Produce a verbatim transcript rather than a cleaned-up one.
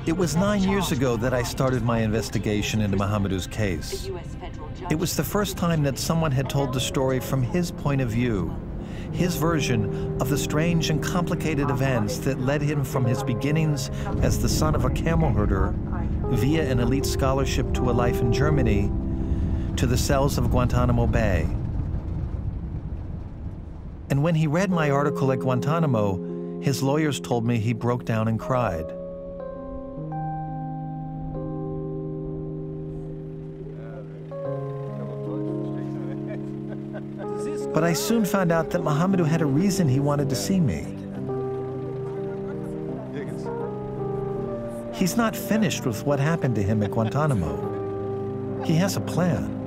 It was nine years ago that I started my investigation into Mohamedou's case. It was the first time that someone had told the story from his point of view, his version of the strange and complicated events that led him from his beginnings as the son of a camel herder, via an elite scholarship to a life in Germany, to the cells of Guantanamo Bay. And when he read my article at Guantanamo, his lawyers told me he broke down and cried. But I soon found out that Mohamedou had a reason he wanted to see me. He's not finished with what happened to him at Guantanamo. He has a plan.